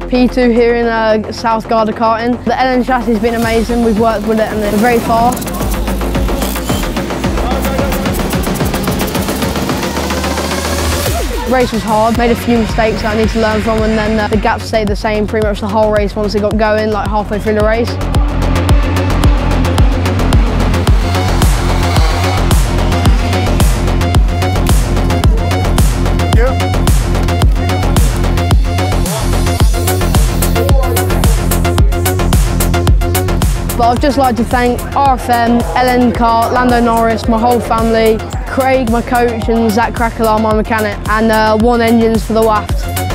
P2 here in South Garda karting. The LN chassis has been amazing, we've worked with it and it's very fast. The race was hard, made a few mistakes that I need to learn from, and then the gap stayed the same pretty much the whole race once it got going, like halfway through the race. But I'd just like to thank RFM, LN Kart, Lando Norris, my whole family, Craig, my coach, and Zach Crackler, my mechanic, and One Engines for the waft.